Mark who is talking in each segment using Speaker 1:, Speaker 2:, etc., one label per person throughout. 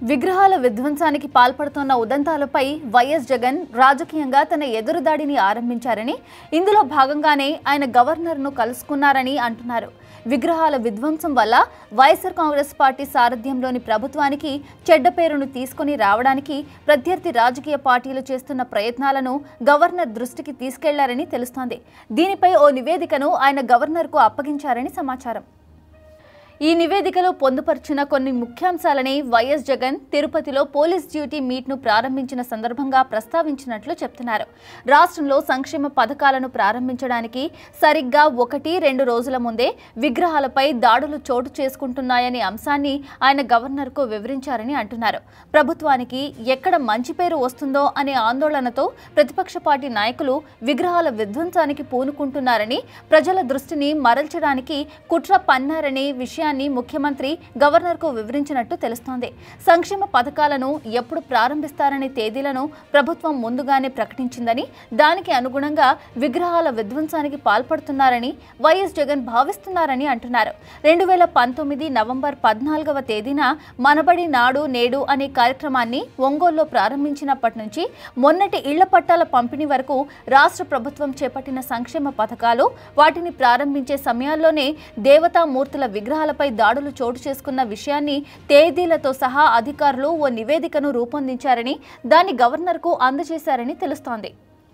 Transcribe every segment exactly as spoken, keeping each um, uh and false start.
Speaker 1: విగ్రహాల విధ్వంసానికి పాల్పడుతున్న ఉదంతాలపై వైఎస్ జగన్ రాజకీయంగా తన ఎదురుదాడిని ఆరంభించారని, ఇందులో భాగంగానే ఆయన గవర్నర్ను కలుసుకున్నారని అంటున్నారు. విగ్రహాల విధ్వంసం వల్ల వైఎస్ఆర్ కాంగ్రెస్ పార్టీ సారథ్యంలోని ప్రభుత్వానికి చెడ్డ పేరును తీసుకుని రావడానికి ప్రత్యర్థి రాజకీయ పార్టీలు చేస్తున్న ప్రయత్నాలను గవర్నర్ దృష్టికి తీసుకెళ్లారని తెలుస్తోంది. దీనిపై ఓ నివేదికను ఆయన గవర్నర్కు అప్పగించారని సమాచారం. ఈ నివేదికలో పొందుపర్చిన కొన్ని ముఖ్యాంశాలని వైఎస్ జగన్ తిరుపతిలో పోలీస్ డ్యూటీ మీట్ను ప్రారంభించిన సందర్భంగా ప్రస్తావించినట్లు చెప్తున్నారు. రాష్ట్రంలో సంక్షేమ పథకాలను ప్రారంభించడానికి సరిగ్గా ఒకటి రెండు రోజుల ముందే విగ్రహాలపై దాడులు చోటు చేసుకుంటున్నాయనే అంశాన్ని ఆయన గవర్నర్కు వివరించారని అంటున్నారు. ప్రభుత్వానికి ఎక్కడ మంచి పేరు వస్తుందో అనే ఆందోళనతో ప్రతిపక్ష పార్టీ నాయకులు విగ్రహాల విధ్వంసానికి పూనుకుంటున్నారని, ప్రజల దృష్టిని మరల్చడానికి కుట్ర పన్నారనే విషయాన్ని ముఖ్యమంత్రి గవర్నర్కు వివరించినట్టు తెలుస్తోంది. సంక్షేమ పథకాలను ఎప్పుడు ప్రారంభిస్తారనే తేదీలను ప్రభుత్వం ముందుగానే ప్రకటించిందని, దానికి అనుగుణంగా విగ్రహాల విధ్వంసానికి పాల్పడుతున్నారని వైఎస్ జగన్ భావిస్తున్నారని అంటున్నారు. రెండు వేల పంతొమ్మిది నవంబర్ పద్నాలుగవ తేదీన మనబడి నాడు నేడు అనే కార్యక్రమాన్ని ఒంగోలులో ప్రారంభించినప్పటి నుంచి మొన్నటి ఇళ్ల పట్టాల పంపిణీ వరకు రాష్ట్ర ప్రభుత్వం చేపట్టిన సంక్షేమ పథకాలు, వాటిని ప్రారంభించే సమయాల్లోనే దేవతామూర్తుల విగ్రహాలపై దాడులు చోటు చేసుకున్న విషయాన్ని తేదీలతో సహా అధికారులు ఓ నివేదికను రూపొందించారని, దాన్ని గవర్నర్కు అందజేశారని తెలుస్తోంది.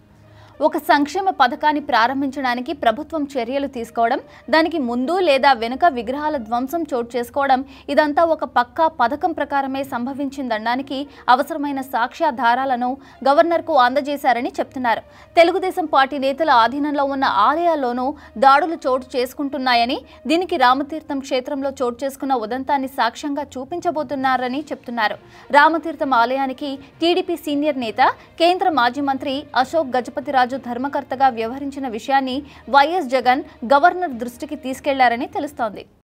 Speaker 1: ఒక సంక్షేమ పథకాన్ని ప్రారంభించడానికి ప్రభుత్వం చర్యలు తీసుకోవడం, దానికి ముందు లేదా వెనుక విగ్రహాల ధ్వంసం చోటు చేసుకోవడం, ఇదంతా ఒక పక్కా పథకం ప్రకారమే సంభవించిందనడానికి అవసరమైన సాక్ష్యాధారాలను గవర్నర్కు అందజేశారని చెప్తున్నారు. తెలుగుదేశం పార్టీ నేతల ఆధీనంలో ఉన్న ఆలయాల్లోనూ దాడులు చోటు చేసుకుంటున్నాయని, దీనికి రామతీర్థం క్షేత్రంలో చోటు చేసుకున్న ఉదంతాన్ని సాక్ష్యంగా చూపించబోతున్నారని చెప్తున్నారు. రామతీర్థం ఆలయానికి టీడీపీ సీనియర్ నేత, కేంద్ర మాజీ మంత్రి అశోక్ గజపతిరాజు ధర్మకర్తగా వ్యవహరించిన విషయాన్ని వైఎస్ జగన్ గవర్నర్ దృష్టికి తీసుకెళ్లారని తెలుస్తోంది.